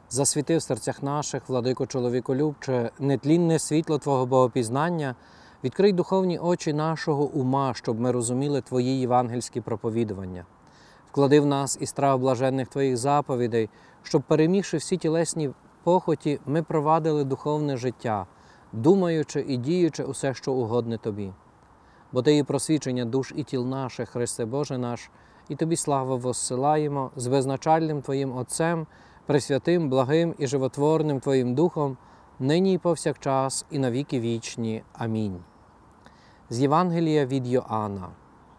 Засвіти в серцях наших, владико чоловіколюбче, нетлінне світло Твого богопізнання, відкрий духовні очі нашого ума, щоб ми розуміли Твої євангельські проповідування. Вклади в нас і страх блаженних Твоїх заповідей, щоб, перемігши всі тілесні похоті, ми провадили духовне життя, думаючи і діючи усе, що угодне Тобі. Бо Ти є просвічення душ і тіл наших, Христе Боже наш, і Тобі славу воссилаємо з безначальним Твоїм Отцем, пресвятим, благим і животворним Твоїм Духом, нині і повсякчас, і на віки вічні. Амінь. З Євангелія від Йоанна.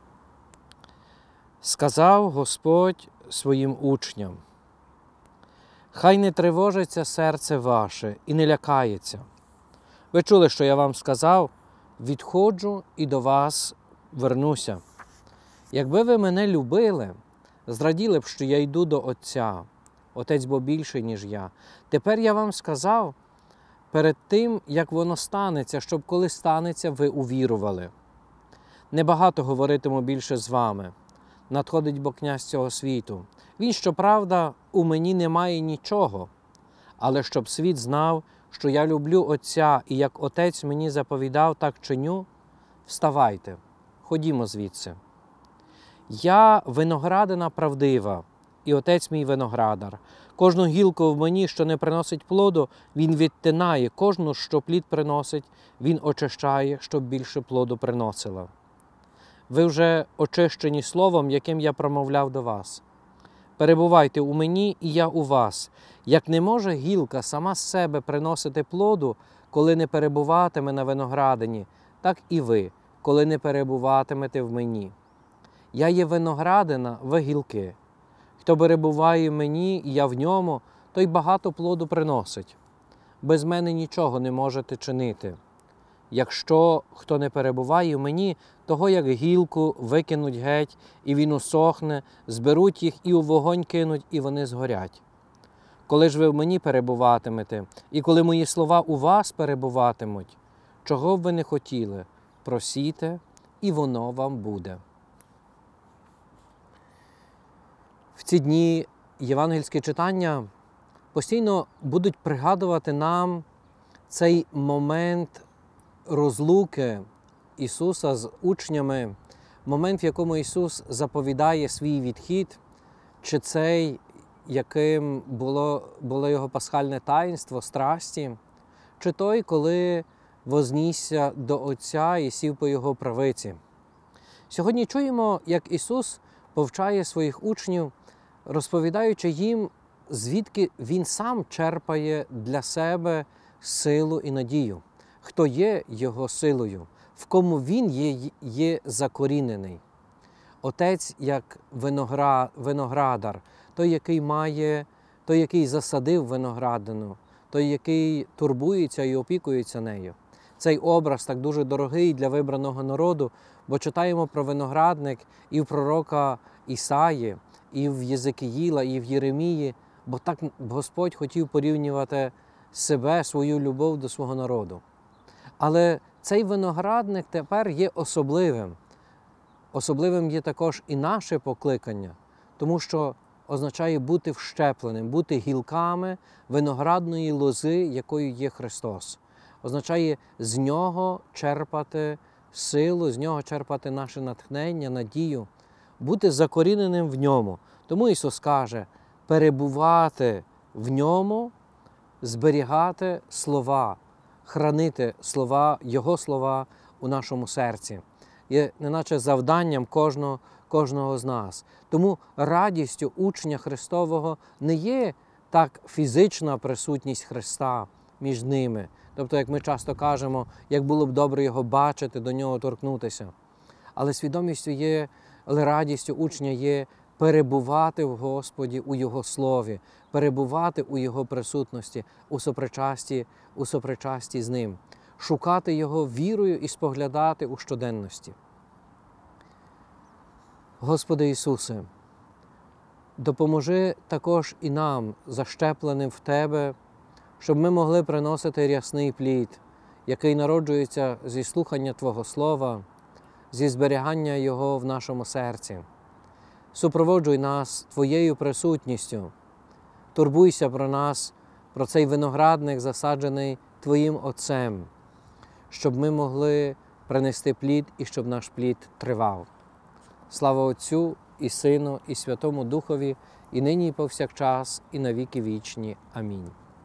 Сказав Господь своїм учням: «Хай не тривожиться серце ваше і не лякається. Ви чули, що я вам сказав? Відходжу і до вас вернуся. Якби ви мене любили, зраділи б, що я йду до Отця. Отець бо більший, ніж я. Тепер я вам сказав перед тим, як воно станеться, щоб коли станеться, ви увірували. Небагато говоритиму більше з вами. Надходить бо князь цього світу. Він, щоправда, у мені немає нічого. Але щоб світ знав, що я люблю Отця, і як Отець мені заповідав, так чиню, вставайте, ходімо звідси. Я виноградина правдива, і Отець мій виноградар. Кожну гілку в мені, що не приносить плоду, Він відтинає, кожну, що плід приносить, Він очищає, щоб більше плоду приносила. Ви вже очищені словом, яким я промовляв до вас. Перебувайте у мені, і я у вас. Як не може гілка сама з себе приносити плоду, коли не перебуватиме на виноградині, так і ви, коли не перебуватимете в мені. Я є виноградина, ви гілки. Хто перебуває в мені, і я в ньому, той багато плоду приносить. Без мене нічого не можете чинити. Якщо хто не перебуває в мені, того як гілку викинуть геть, і він усохне, зберуть їх і у вогонь кинуть, і вони згорять. Коли ж ви в мені перебуватимете, і коли мої слова у вас перебуватимуть, чого б ви не хотіли, просіте, і воно вам буде». В ці дні євангельські читання постійно будуть пригадувати нам цей момент розлуки Ісуса з учнями, момент, в якому Ісус заповідає свій відхід, чи цей, яким було Його пасхальне таїнство, страсті, чи той, коли вознісся до Отця і сів по Його правиці. Сьогодні чуємо, як Ісус повчає своїх учнів, розповідаючи їм, звідки Він сам черпає для себе силу і надію, хто є Його силою, в кому Він є закорінений. Отець як виноградар, той, який засадив виноградину, той, який турбується і опікується нею. Цей образ так дуже дорогий для вибраного народу, бо читаємо про виноградник і в пророка Ісаї, і в Єзекіїла, і в Єремії, бо так Господь хотів порівнювати себе, свою любов до свого народу. Але цей виноградник тепер є особливим. Особливим є також і наше покликання, тому що означає бути вщепленим, бути гілками виноградної лози, якою є Христос. Означає з Нього черпати силу, з Нього черпати наше натхнення, надію, бути закоріненим в Ньому. Тому Ісус каже, перебувати в Ньому, зберігати слова, хранити слова, Його слова у нашому серці. Є неначе завданням кожного з нас. Тому радістю учня Христового не є так фізична присутність Христа між ними. Тобто, як ми часто кажемо, як було б добре Його бачити, до Нього торкнутися. Але свідомістю є, але радістю учня є перебувати в Господі у Його Слові, перебувати у Його присутності, у сопричасті з Ним, шукати Його вірою і споглядати у щоденності. Господи Ісусе, допоможи також і нам, защепленим в Тебе, щоб ми могли приносити рясний плід, який народжується зі слухання Твого Слова, зі зберігання Його в нашому серці. Супроводжуй нас Твоєю присутністю, турбуйся про нас про цей виноградник, засаджений Твоїм Отцем, щоб ми могли принести плід і щоб наш плід тривав. Слава Отцю і Сину, і Святому Духові, і нині, і повсякчас, і на віки вічні. Амінь.